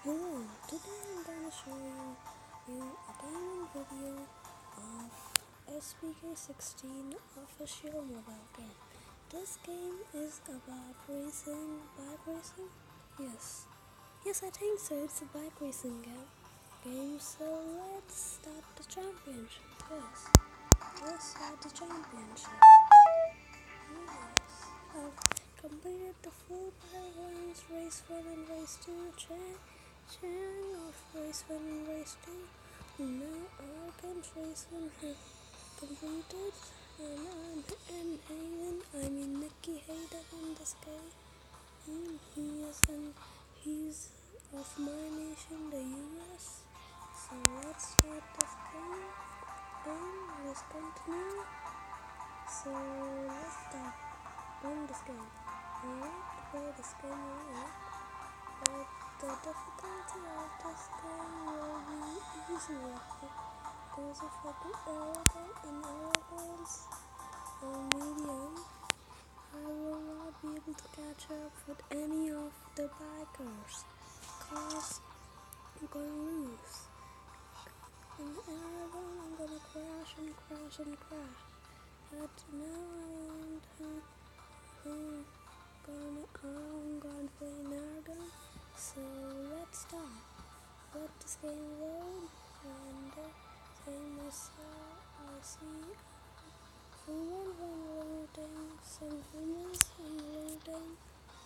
Hello, today I'm gonna show you a gaming video of SPK16 official mobile game. This game is about racing, bike racing? Yes, I think so. It's a bike racing game. So let's start the championship. Yes, let's start the championship. Yes, I've completed the full battle rounds, race 1 and race 2, sharing of race 1 and race 2. Now Argon's race 1 has completed, and I'm Nicky Hayden in this game. And he's of my nation, the US. So let's start this game and let's continue. So let's start on this game. Alright, play this game alright. But the difficulty of this game will be easier because if I do arrogance or medium, I will not be able to catch up with any of the bikers because I'm gonna lose. In arrogant, I'm gonna crash and crash and crash. But now I'm gonna play Nargon, so let's start. Let this game load, and the game is I see humans loading, some humans loading,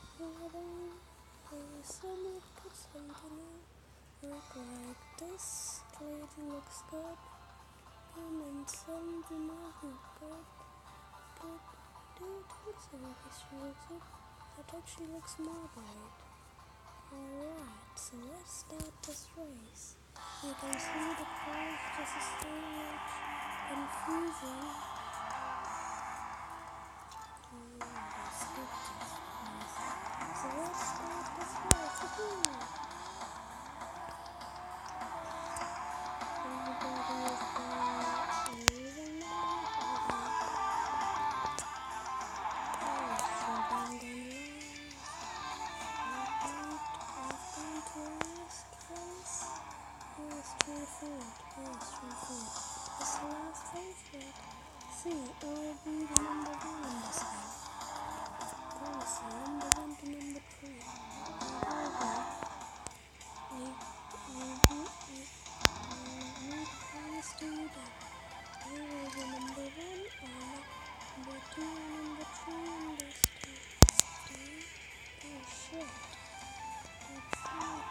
someone put something in, look like this lady looks good, and some do not look good. Do you think so? She looks good? I think she looks more bright. Alright, so let's start this race. You can see the cars just so much confusing. Let's skip this race. So let's start this race. Everybody is going now. This is the last race, but see, I'll be the number 1 in this game. Honestly, number 1 to number 3. I need promise to you that I will be number 1 or number 2 or number 3 in this game. Oh shit. That's not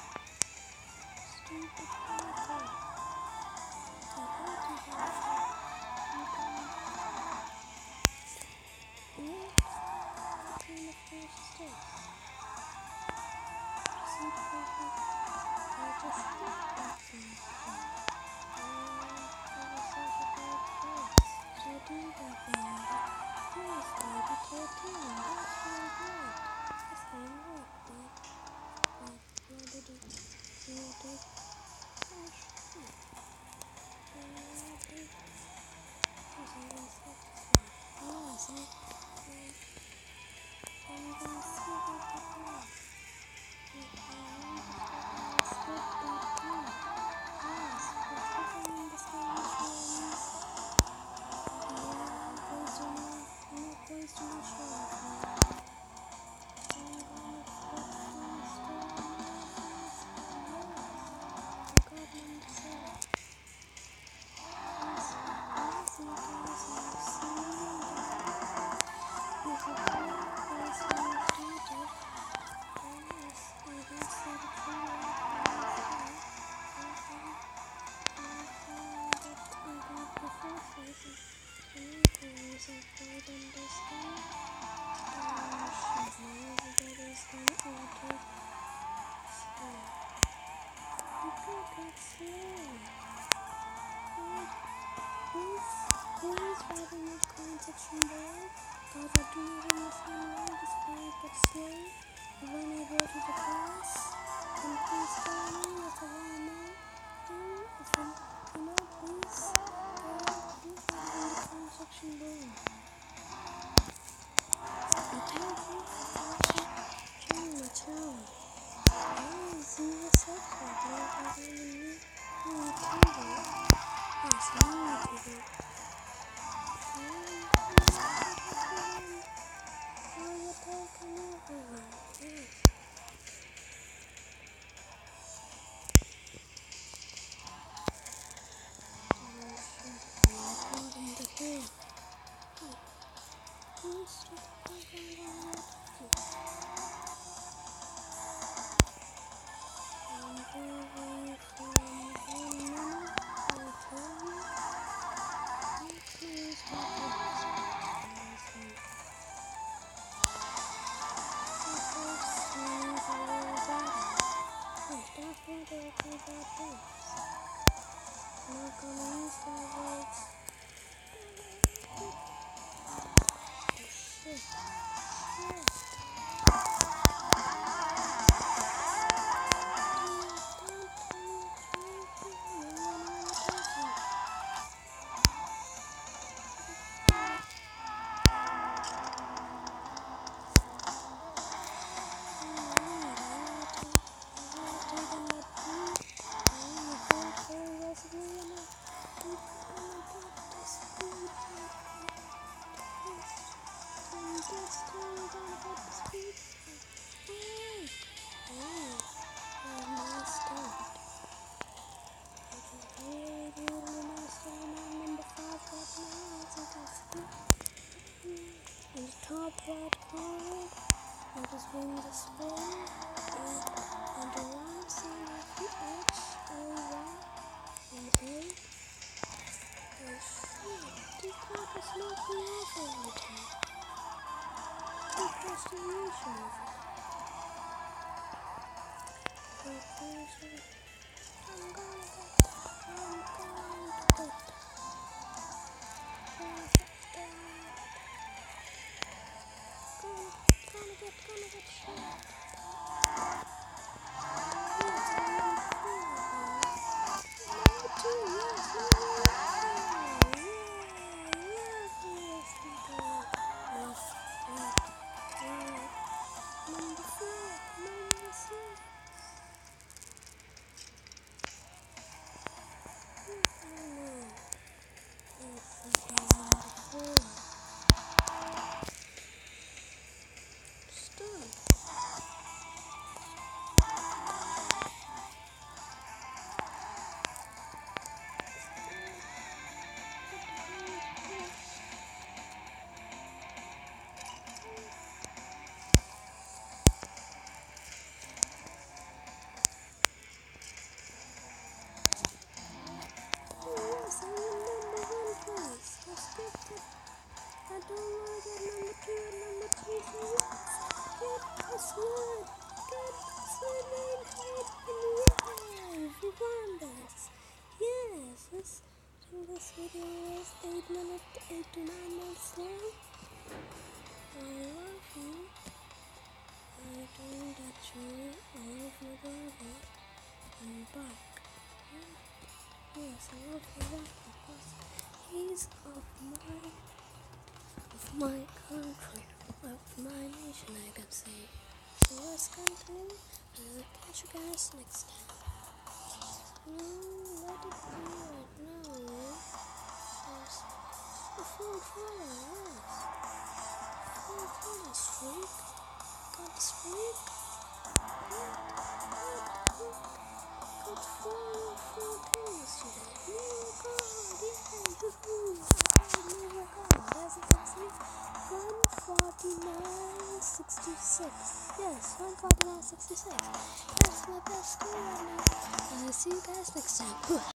stupid people. I hate you guys. What kind of first step? See the people? I just did that thing. That was such a great place. So do that thing. Yes, baby, 13. That's really great. This game worked, but where did it? Oh shit. Please write in the comment section below, guys. I do not understand why this guy gets slow when I go to the class. And please tell me what I want to know. And if you know, please write in the comment section below. And thank you for watching my channel. See you soon. Top right corner, I just bring the spin and the right side of the H, O, Y, and A. Oh shit, this part is not the alpha the destination of it. Okay, so I'm going to get. Gonna get shot. I don't want to get number 2 and number 3 for once. Get password. Get password name tag. And yeah, we won this. Yes, I think this video is 8 minutes, 8 to 9 minutes long. I love you. I think that you all of your brother. I'm back. Yes, I love you back because he's of my country, of my nation, I can say. So let's continue, and I'll catch you guys next time. No, let it be right now. There's a full follow, yes. Full follow streak. Got the streak. Got 4 kills today. Oh god, yeah, woohoo. As you can see, 149.66. Yes, 149.66. That's my best score right now. And I'll see you guys next time.